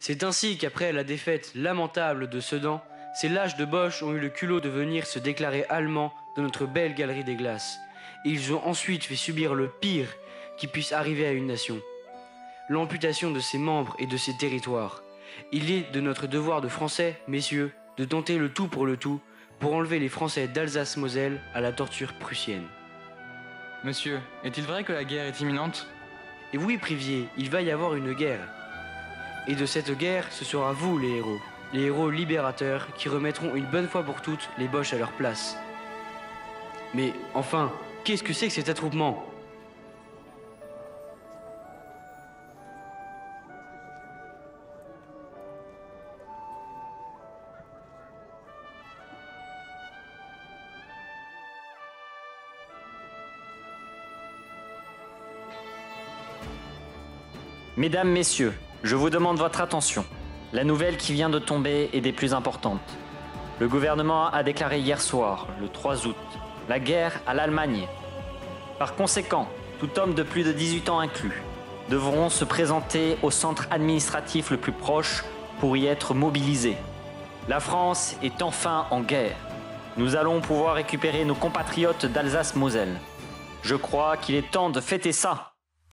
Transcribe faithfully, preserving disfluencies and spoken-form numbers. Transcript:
C'est ainsi qu'après la défaite lamentable de Sedan, ces lâches de Boche ont eu le culot de venir se déclarer allemands dans notre belle galerie des glaces. Et ils ont ensuite fait subir le pire qui puisse arriver à une nation. L'amputation de ses membres et de ses territoires. Il est de notre devoir de Français, messieurs, de tenter le tout pour le tout, pour enlever les Français d'Alsace-Moselle à la torture prussienne. Monsieur, est-il vrai que la guerre est imminente? Et oui, Privier, il va y avoir une guerre. Et de cette guerre, ce sera vous les héros, les héros libérateurs qui remettront une bonne fois pour toutes les Boches à leur place. Mais enfin, qu'est-ce que c'est que cet attroupement ? Mesdames, Messieurs, je vous demande votre attention. La nouvelle qui vient de tomber est des plus importantes. Le gouvernement a déclaré hier soir, le trois août, la guerre à l'Allemagne. Par conséquent, tout homme de plus de dix-huit ans inclus devront se présenter au centre administratif le plus proche pour y être mobilisés. La France est enfin en guerre. Nous allons pouvoir récupérer nos compatriotes d'Alsace-Moselle. Je crois qu'il est temps de fêter ça.